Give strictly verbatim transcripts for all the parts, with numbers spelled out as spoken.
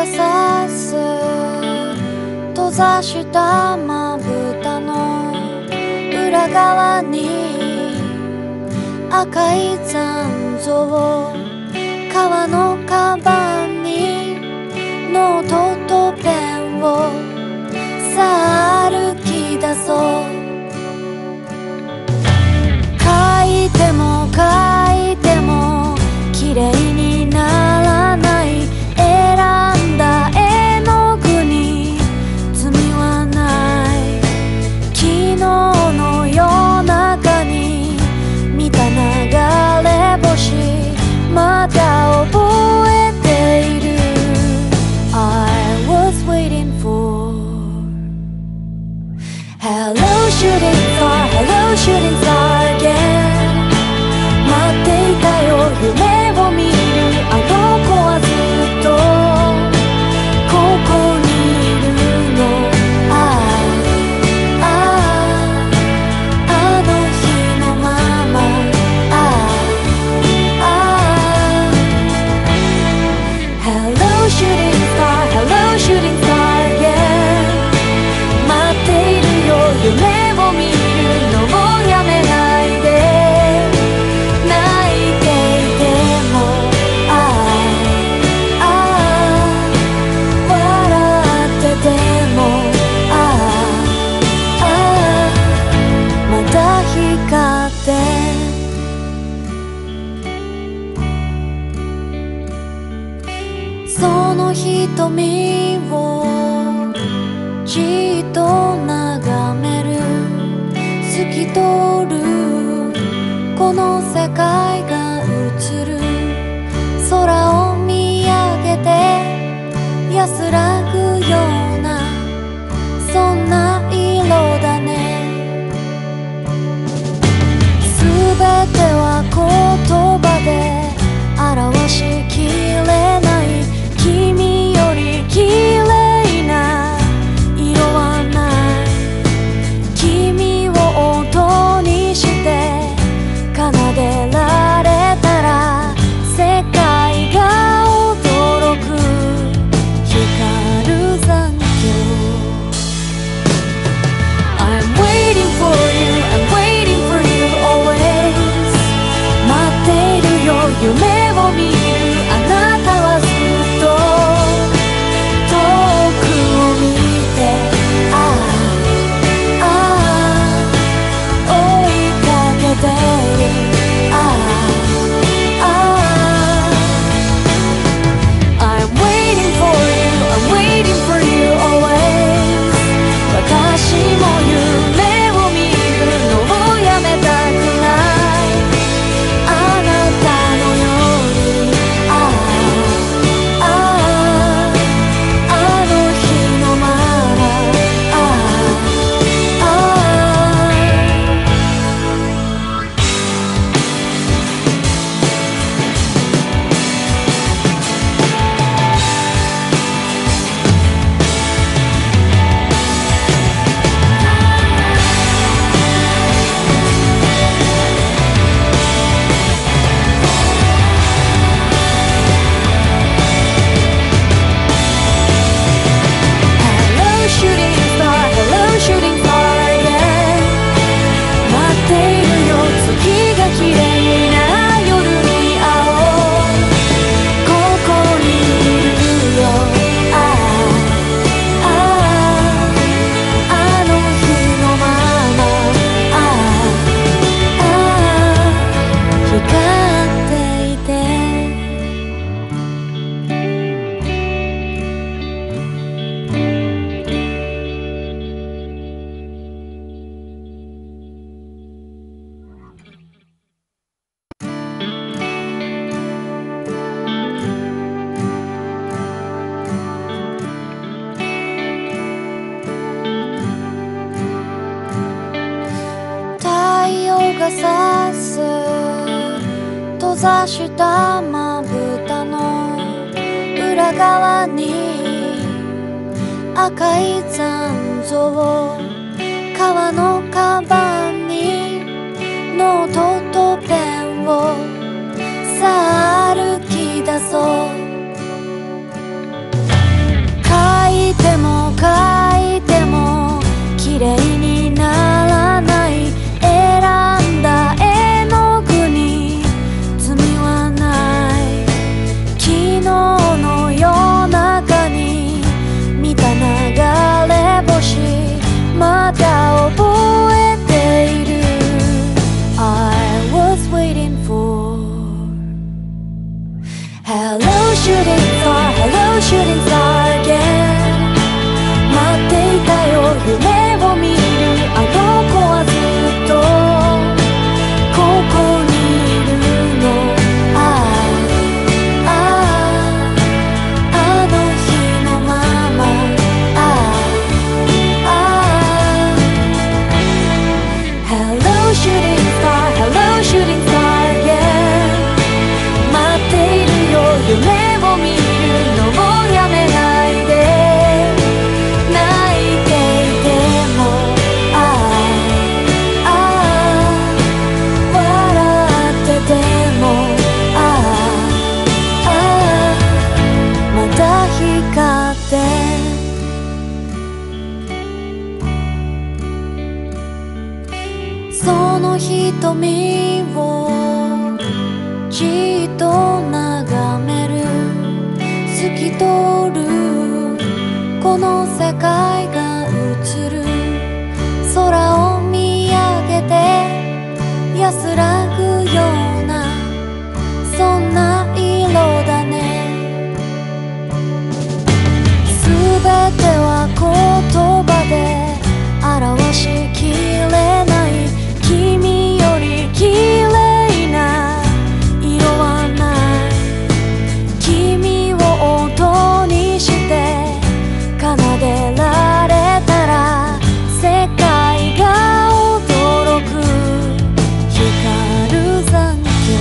が差す閉ざしたまぶたの裏側に赤い残像、革のカバンにノートとペンをさあ歩き出そう。書いても書いても綺麗にならない、選んだ絵の具に罪はない。昨日の夜中に見た流れ星、まだ覚えている。 I was waiting for Hello shooting star, hello shooting star again。 待っていたよ夢を見るあの子はずっとここにいるの。ああ、ああ、あの日のまま。ああ、ああ Hello shooting star, hello shooting star again。 待っているよ夢を見るのもやめないで。その瞳をじっと眺める、透き通るこの世界が映る。空を見上げて安らぐようなそんな色だね。すべては言葉で表しきれない、君より綺麗な色はない。君を音にして奏でられたら世界が驚く。光る残響 I'm waiting for you, I'm waiting for you always。 待っているよ夢を見るあなたはずっと遠くを見て。ああ、ああ、追いかけてる。ああ、ああ I'm waiting for you, I'm waiting for you always。 私も夢を見るのをやめたくない。あなたのように。ああ、ああ、あの日のまま。ああ、ああ。Hello shooting star, hello shooting star again。 待っているよ月が綺麗な夜に会おう。ここにいるよ。ああ、ああ、あの日のまま。ああ、ああ、光っていて。太陽が差す閉ざしたまぶたの裏側に赤い残像、革のカバンにノートとペンをさあ歩き出そう。 まだ覚えている I was waiting for Hello shooting star Hello shooting star again 待っていたよ夢を見るあの子はずっとここにいるのあああああの日のままああああ Hello shooting star Hello shooting star again 待っているよ夢を見るのもやめないで泣いていてもああああ笑っててもああああまた光ってその瞳をじっと眺める透き通るこの世界が映る空を見上げて安らぐようなそんな色だねすべては言葉で表しきれない君より綺麗な色はない君を音にして奏でられたら世界が驚く光る残響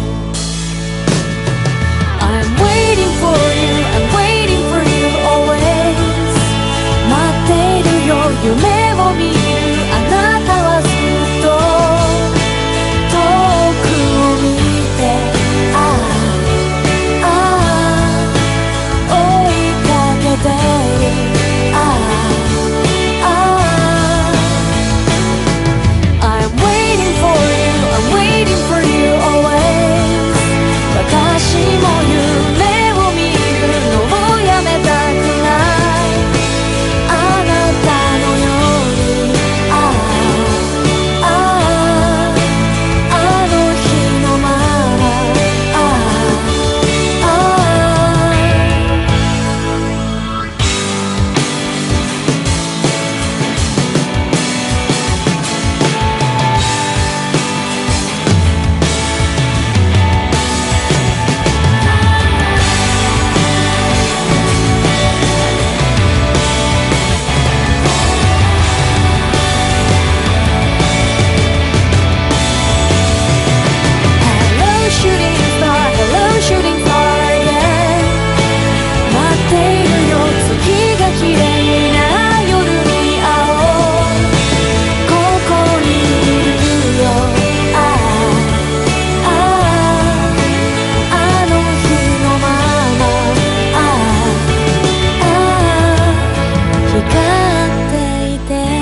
I'm waiting for you I'm waiting for you always 待っているよ夢を見るあなたはずっと遠くを見てああああ追いかけてるああああ I'm waiting for you I'm waiting for you always 私も夢を見るのをやめたくないあなたのようにあああああの日のままああああ Hello shooting star Hello shooting star again 待っているよ月が綺麗な夜に会おうここにいるよあああああの日のままああああ光っていて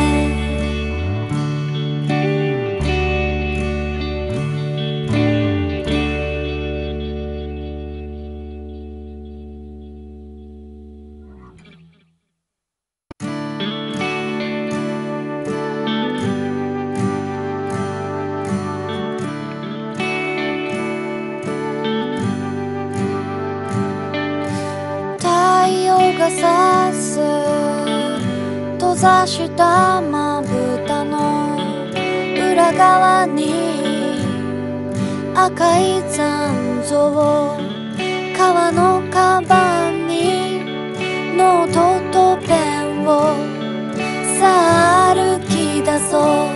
太陽が差す閉ざしたまぶたの裏側に赤い残像革のカバンにノートとペンをさあ歩き出そう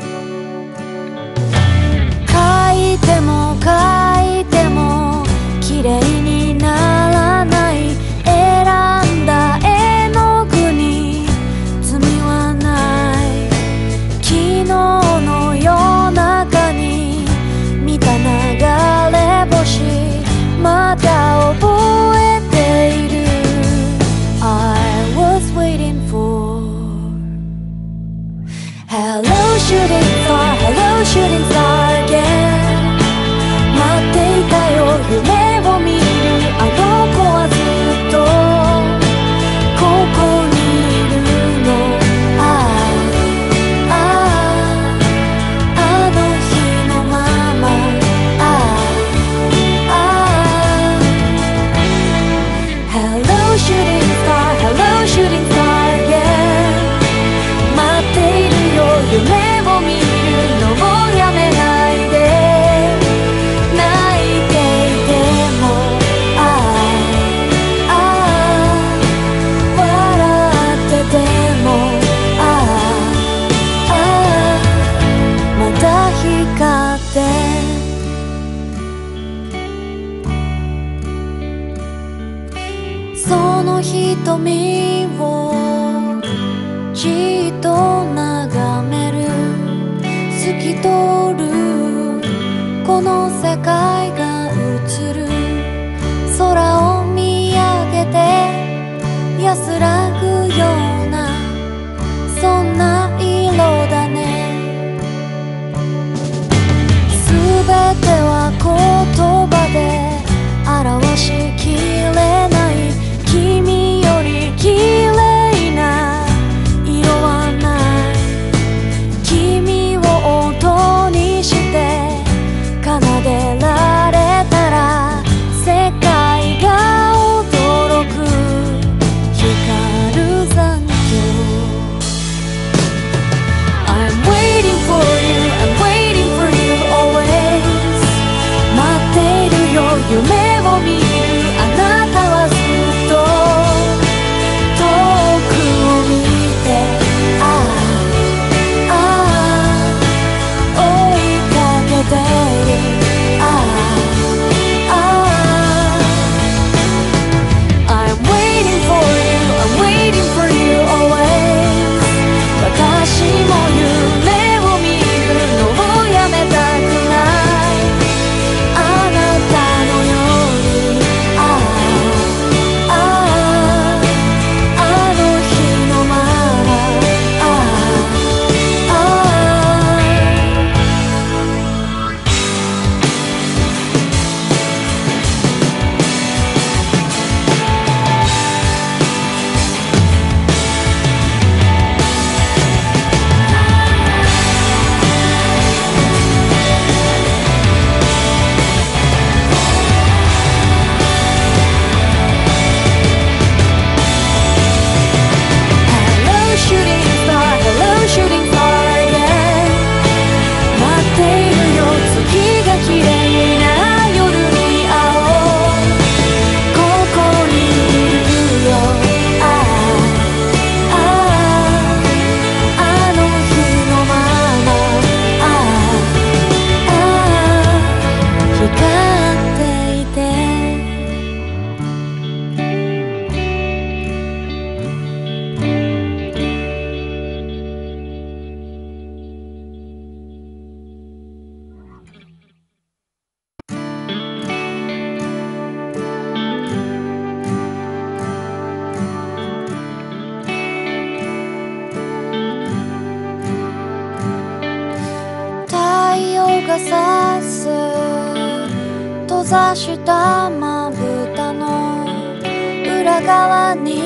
書いても書いても綺麗にならない選んだ絵の具に罪はない昨日の夜中に見た流れ星まだ覚えている I この世界が映る空を見上げて安らぐようなそんな色だね。すべては言葉で表しきれない。君より綺麗な色はない。君を音にして奏でられたら世界が驚く光る残響。 I'm waiting for you, I'm waiting for you always。 待っているよ夢を見るあなたはずっと遠くを見てああああ追いかけてるああああ I'm waiting for you, I'm waiting for you always。 私も夢を見るのをやめたくないあなたのようにあああああの日のままああああHello shooting star, hello shooting star again。 待っているよ月が綺麗な夜に会おうここにいるよあああああの日のままああああ光っていて太陽が差す閉ざしたまぶたの裏側に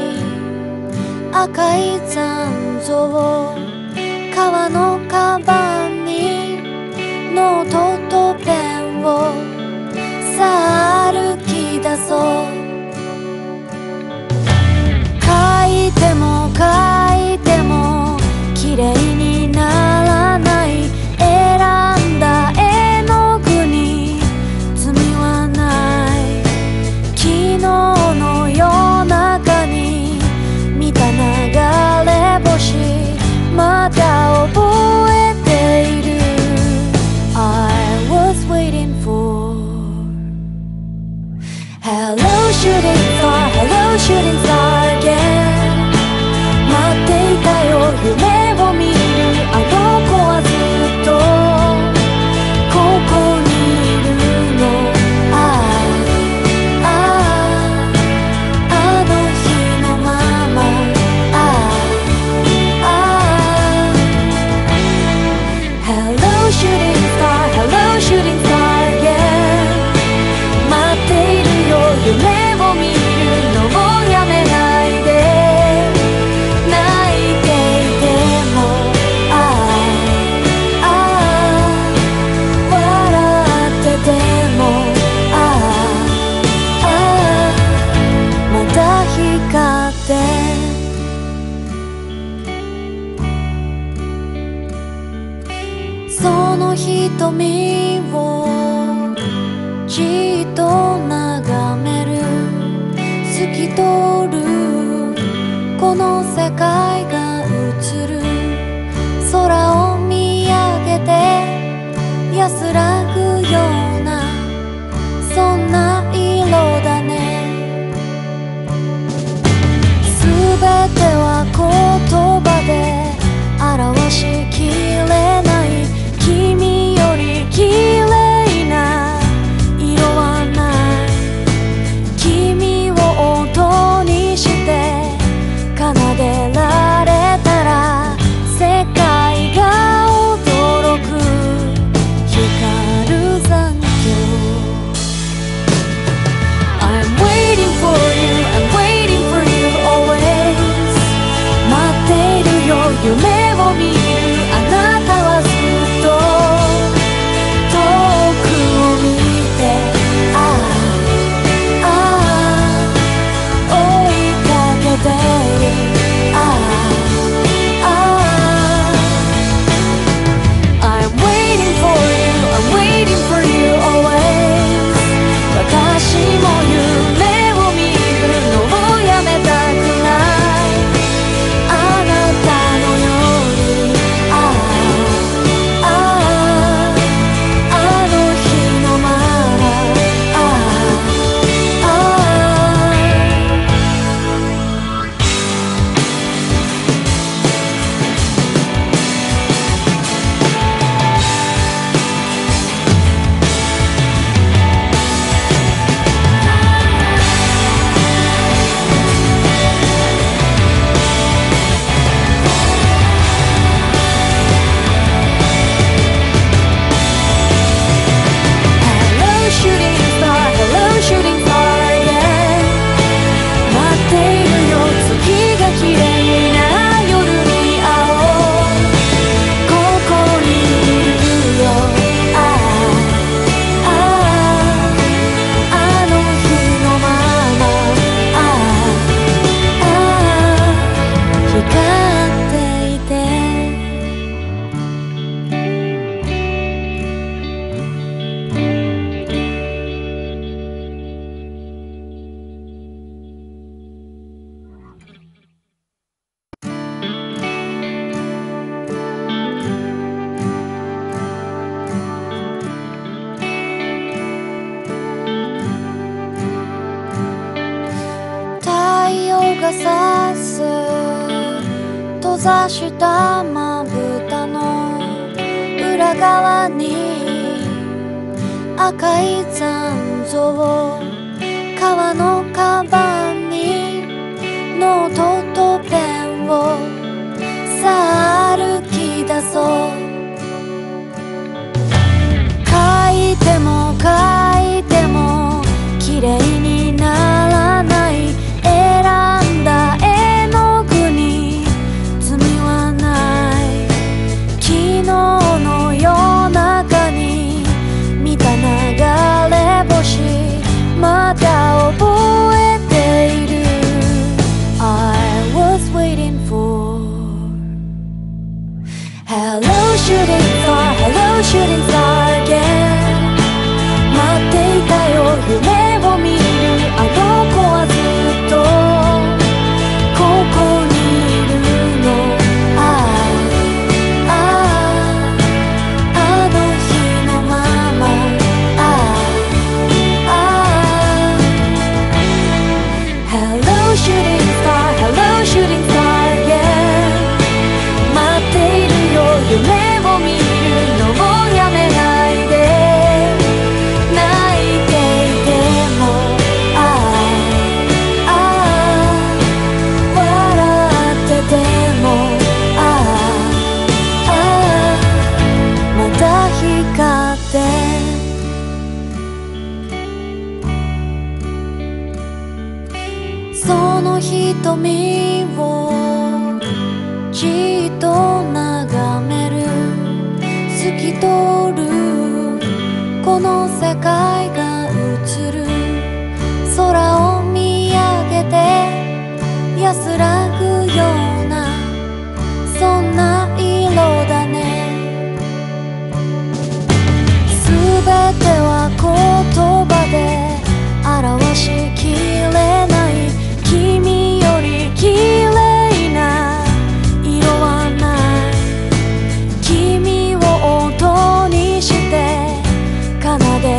赤い残像。革のカバンにノートとペンをさあ歩き出そう。書いても書いても綺麗にならない。選んだ絵の具に罪はない。昨日の夜中に見た流れ星まだ覚えている。 I was waiting for Hello shooting star, hello shooting star again。 待っていたよ夢を見るあの子はずっとここにいるのあああああの日のままああああ Hello shooting star, hello shooting star again。 待っているよ夢を見るのをやめないで。泣いていてもああああ笑っててもああああまた光ってその瞳をじっと眺める透き通るこの世界が映る空を見上げて安らぐようなそんな色だね。すべては言葉で表しきれない。君より綺麗でられたら世界が驚く光る残響 I'm waiting for you, I'm waiting for you always 待っているよ夢を見るあなたはずっと遠くを見てああああ追いかけてるああああ I'm waiting for you, I'm waiting for you always 私も夢を見るのをやめたくないあなたのようにあああああの日のままああああ Hello shooting star, hello shooting star again 待っているよ月が綺麗な夜に会おうここにいるよあああああの日のままああああ光っていて太陽が差す閉ざしたまぶたの裏側に赤い残像革のカバンにノートとペンをさあ歩き出そう書いても書いても綺麗にならない選んだ絵の具に罪はない昨日の夜中に見た流れ星まだ覚えている I was waiting for Hello shooting star, hello shooting star again 待っていたよ夢を見るあの子はずっとここにいるのあああああの日のままああああ Hello shooting star, hello shooting star again 待っているよ夢を見るのをやめないで泣いていてもああああ笑っててもああああまた光ってその瞳をじっと眺める透き通るこの世界が映る空を見上げて安らぐようなそんな色だねすべては言葉で表しきれない君より綺麗な色はない君を音にして奏で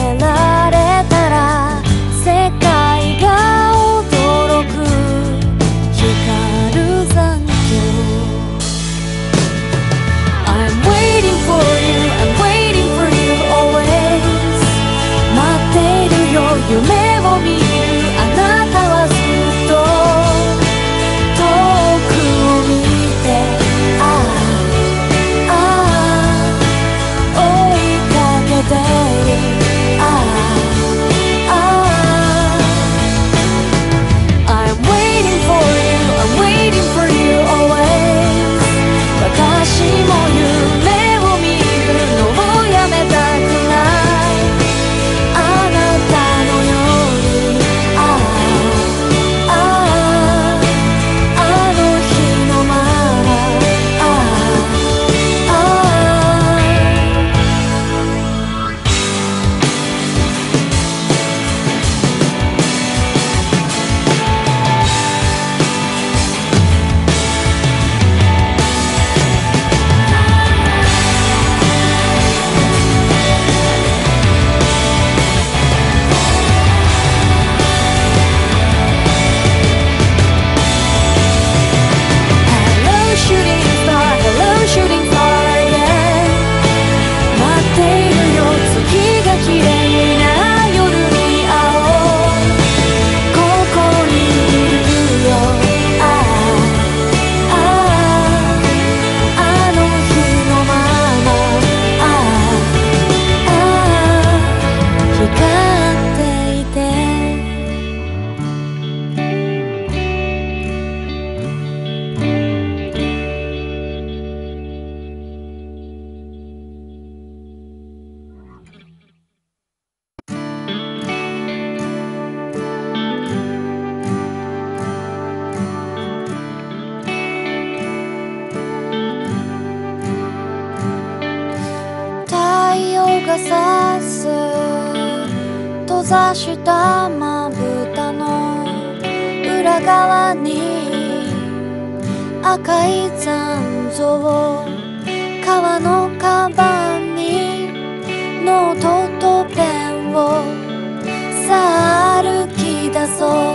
が差す閉ざしたまぶたの裏側に赤い残像革のカバンにノートとペンをさあ歩き出そう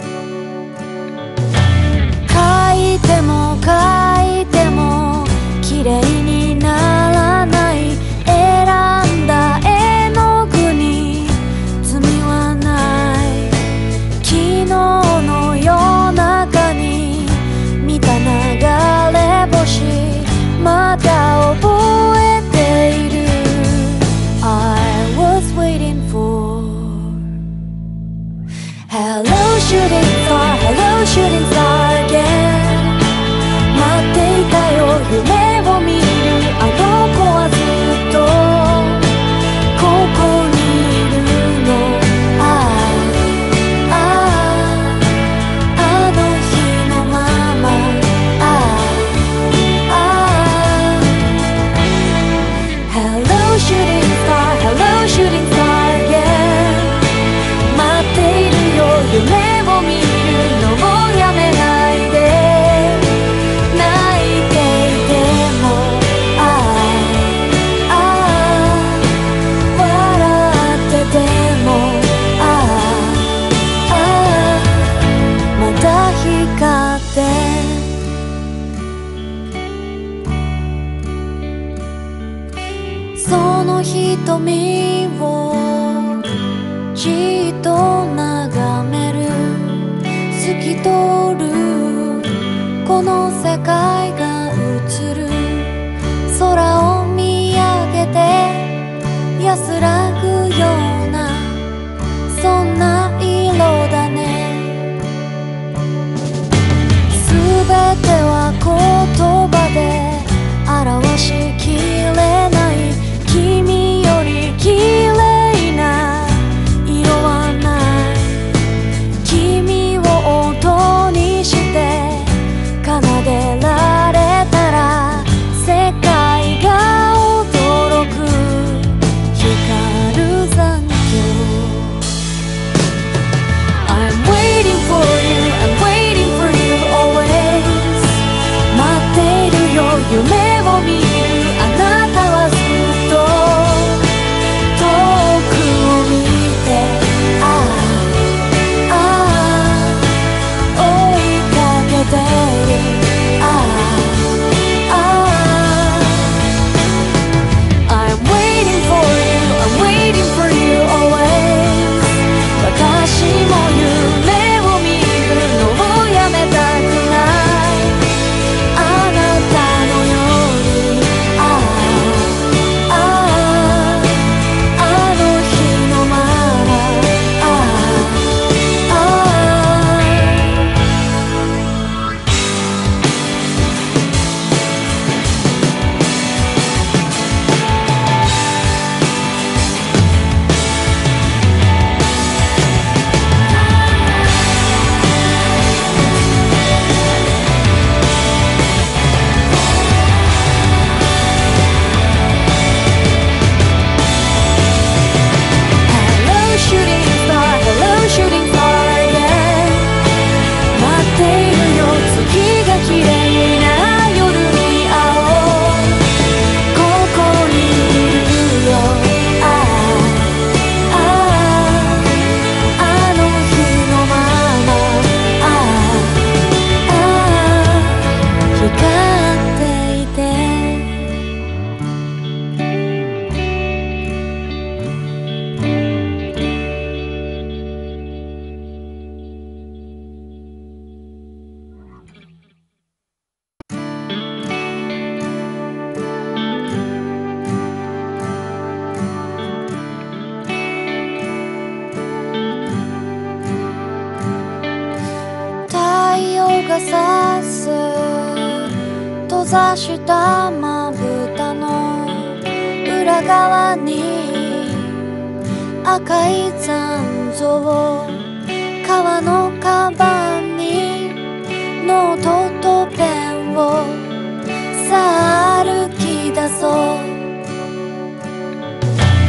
書いても書いても綺麗にならない選んだ絵の具に罪はない昨日の夜中に見た流れ星まだ覚えている I was waiting for Hello shooting star Hello shooting star again 待っていたよ夢を見るあの子はずっとここにいるのあああああの日のままああああ Hello shooting star Hello shooting star again 待っているよ夢を見るのをやめないでその瞳をじっと眺める透き通るこの世界が映る空を見上げて安らぐようなそんな色だねすべては言葉で表しきれない君より綺麗な色はない君を音にして奏でられたら世界が驚く光る残響 I'm waiting for you I'm waiting for you always 待っているよ夢を見るあなたはずっと遠くを見てああああ追いかけてるああああ I'm waiting for you I'm waiting for you always 私も夢を見るのをやめたくないあなたのようにあああああの日のままああああ Hello shooting star Hello shooting star again 待っているよ月が綺麗な夜に会おうここにいるよあああああの日のままああああ光っていて太陽が差す閉ざしたまぶたの裏側に赤い残像革のカバンにノートとペンをさあ歩き出そう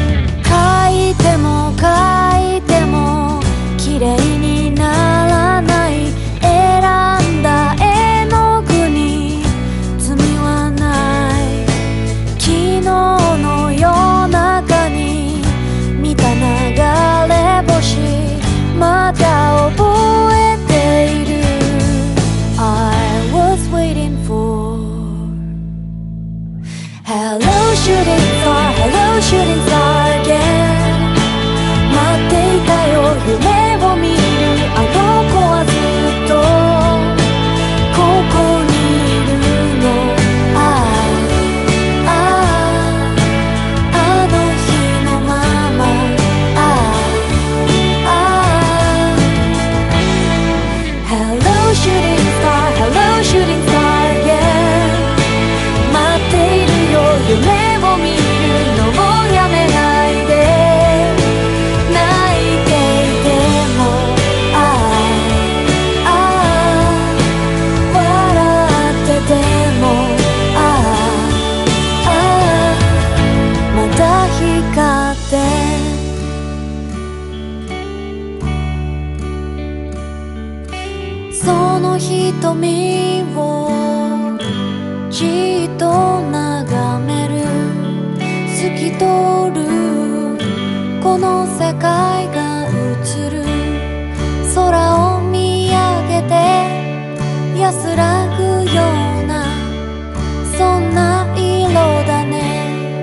じっと眺める透き通るこの世界が映る空を見上げて安らぐようなそんな色だね。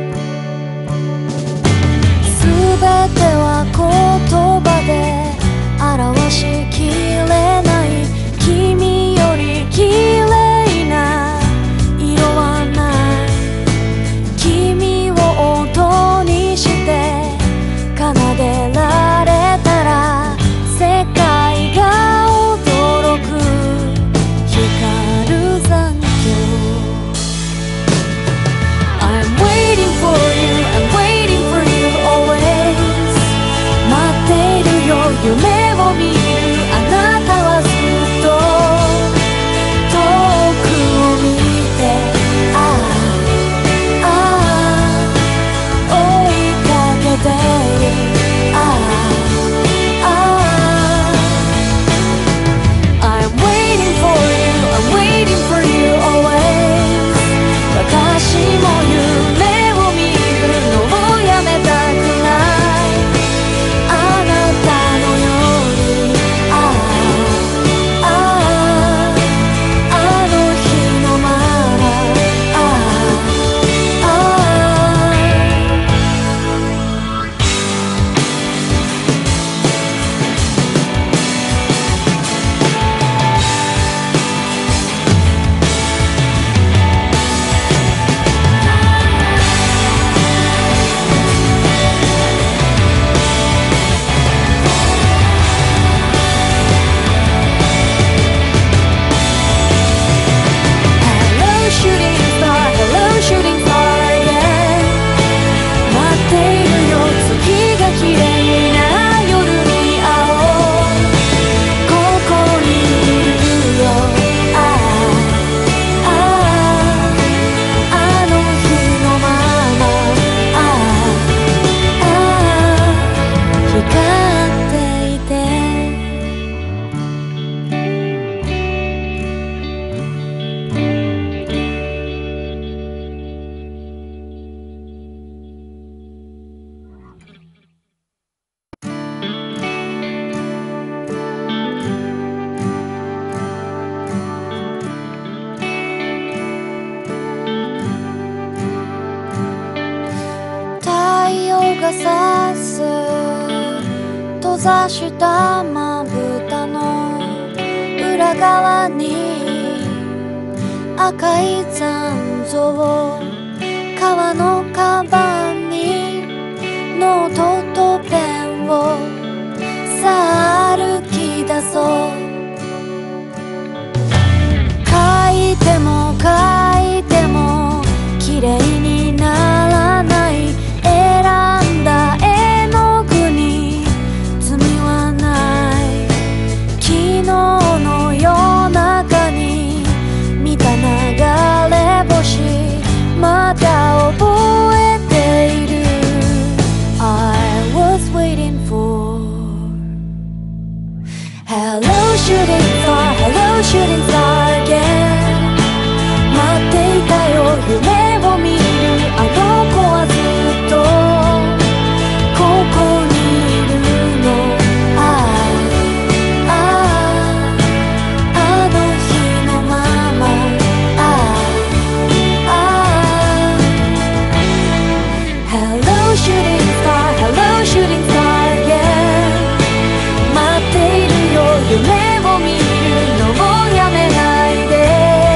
すべては言葉で表しきれない君より綺麗な色はない君を音にして奏でられたら世界が驚く光る残響 I'm waiting for you I'm waiting for you always 待っているよ夢を見るあなたはずっと遠くを見てああああ追いかけてるああああ I'm waiting for you I'm waiting for you always 私も夢を見るのをやめたくないあなたのようにあああああの日のままああああHello shooting star Hello shooting star yeah 待っているよ月が綺麗な夜に会おうここにいるよあああああの日のままああああ光っていて太陽が差す閉ざしたまぶたの裏側に赤い残像革のカバンにノートとペンをさあ歩き出そう書いても書いても綺麗にならない選んだ絵の具に罪はない昨日の夜中に見た流れ星まだ覚えている I was waiting for Hello shooting star Hello shooting star again 待っていたよ夢を見るあの子はずっとここにいるのあああああの日のままああああ Hello shooting star Hello shooting star again 待っているよ夢を見るのをやめないで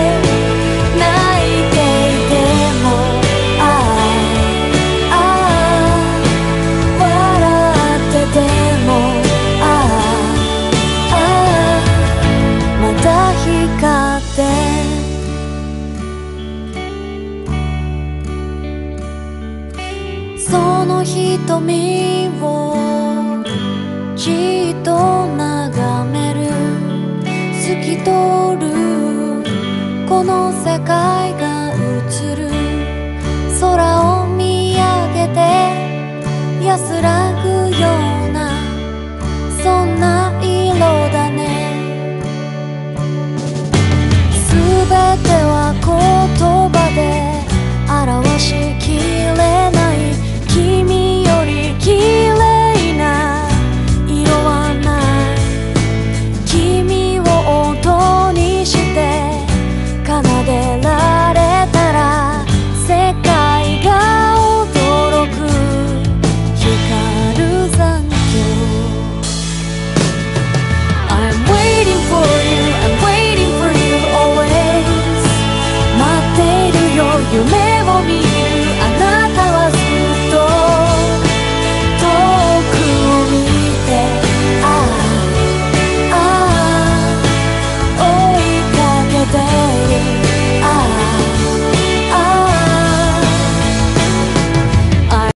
泣いていてもああああ笑っててもああああまた光ってその瞳をじっと眺める透き通るこの世界が映る空を見上げて安ら